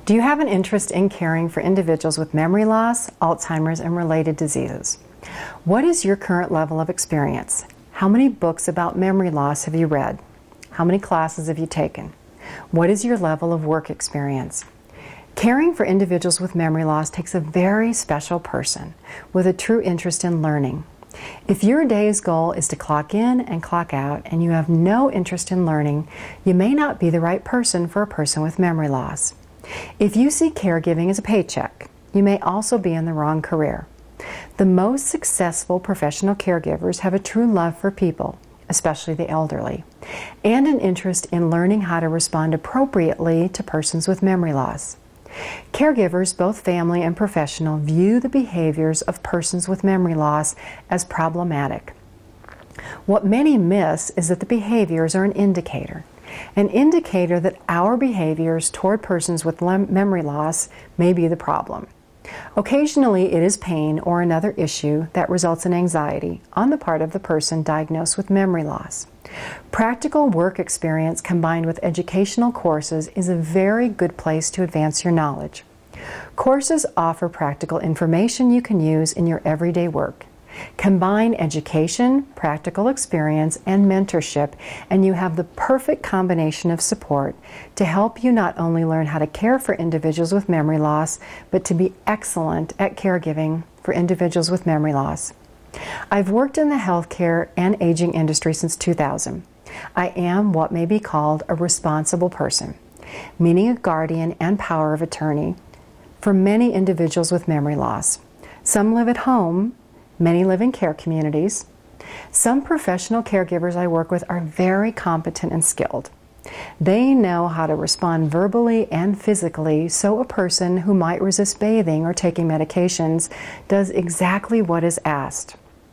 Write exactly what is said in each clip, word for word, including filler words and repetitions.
Do you have an interest in caring for individuals with memory loss, Alzheimer's, and related diseases? What is your current level of experience? How many books about memory loss have you read? How many classes have you taken? What is your level of work experience? Caring for individuals with memory loss takes a very special person with a true interest in learning. If your day's goal is to clock in and clock out and you have no interest in learning, you may not be the right person for a person with memory loss. If you see caregiving as a paycheck, you may also be in the wrong career. The most successful professional caregivers have a true love for people, especially the elderly, and an interest in learning how to respond appropriately to persons with memory loss. Caregivers, both family and professional, view the behaviors of persons with memory loss as problematic. What many miss is that the behaviors are an indicator. An indicator that our behaviors toward persons with memory loss may be the problem. Occasionally, it is pain or another issue that results in anxiety on the part of the person diagnosed with memory loss. Practical work experience combined with educational courses is a very good place to advance your knowledge. Courses offer practical information you can use in your everyday work. Combine education, practical experience, and mentorship, and you have the perfect combination of support to help you not only learn how to care for individuals with memory loss, but to be excellent at caregiving for individuals with memory loss. I've worked in the healthcare and aging industry since two thousand. I am what may be called a responsible person, meaning a guardian and power of attorney for many individuals with memory loss. Some live at home. Many live in care communities. Some professional caregivers I work with are very competent and skilled. They know how to respond verbally and physically, so a person who might resist bathing or taking medications does exactly what is asked.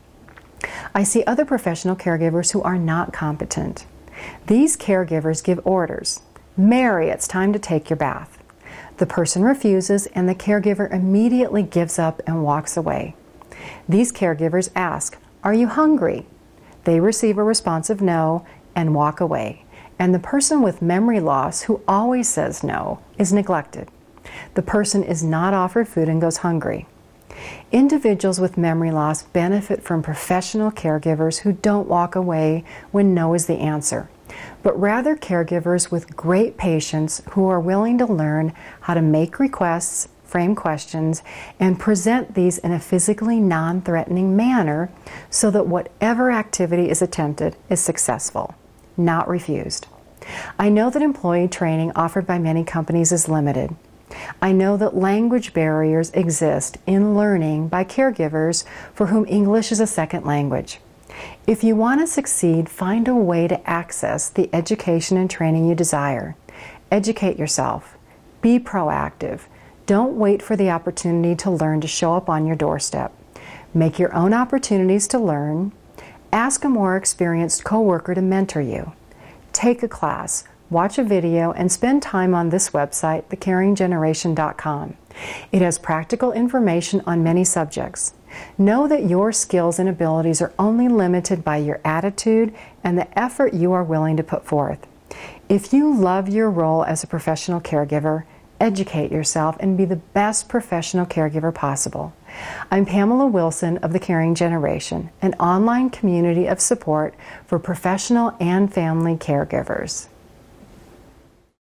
I see other professional caregivers who are not competent. These caregivers give orders. "Mary, it's time to take your bath." The person refuses and the caregiver immediately gives up and walks away. These caregivers ask, "Are you hungry?" They receive a response of no and walk away. And the person with memory loss, who always says no, is neglected. The person is not offered food and goes hungry. Individuals with memory loss benefit from professional caregivers who don't walk away when no is the answer, but rather caregivers with great patience who are willing to learn how to make requests, frame questions, and present these in a physically non-threatening manner so that whatever activity is attempted is successful, not refused. I know that employee training offered by many companies is limited. I know that language barriers exist in learning by caregivers for whom English is a second language. If you want to succeed, find a way to access the education and training you desire. Educate yourself. Be proactive. Don't wait for the opportunity to learn to show up on your doorstep. Make your own opportunities to learn. Ask a more experienced coworker to mentor you. Take a class, watch a video, and spend time on this website, the caring generation dot com. It has practical information on many subjects. Know that your skills and abilities are only limited by your attitude and the effort you are willing to put forth. If you love your role as a professional caregiver, educate yourself and be the best professional caregiver possible. I'm Pamela Wilson of the Caring Generation, an online community of support for professional and family caregivers.